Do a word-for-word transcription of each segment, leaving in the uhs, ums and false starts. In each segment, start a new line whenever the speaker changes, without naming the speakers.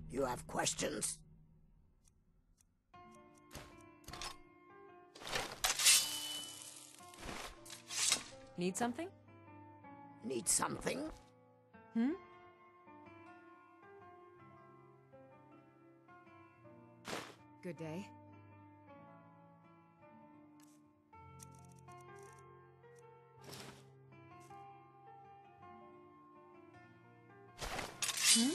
You have questions?
Need something?
Need something?
Hmm? Good day. Hmm?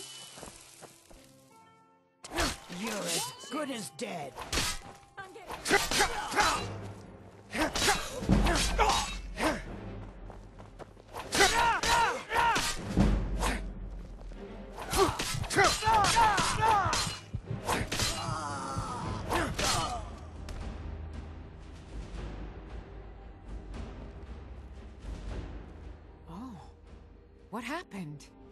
You're as good as dead.
Oh, what happened?